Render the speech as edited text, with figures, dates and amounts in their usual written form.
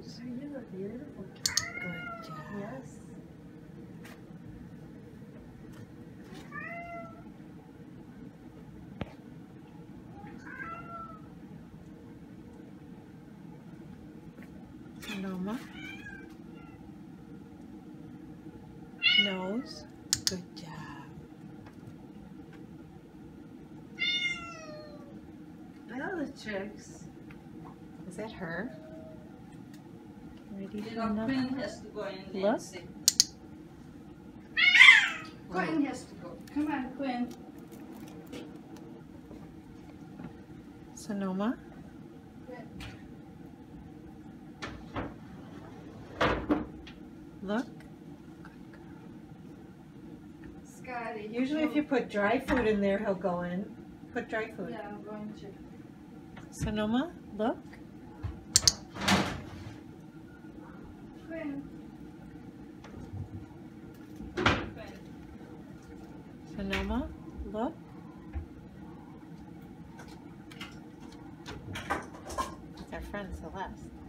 nose. You look beautiful. Good job. Yes. Sonoma. Nose. Good job. I know the tricks. Is that her? Ready You for know, another? Quinn has to go and Look. then sit. Quinn has to go. Come on, Quinn. Sonoma. Look. Scotty. Usually if you put dry food in there, he'll go in. Put dry food. Yeah, I'm going to. Sonoma, look. Quinn. Sonoma, look. It's our friend Celeste.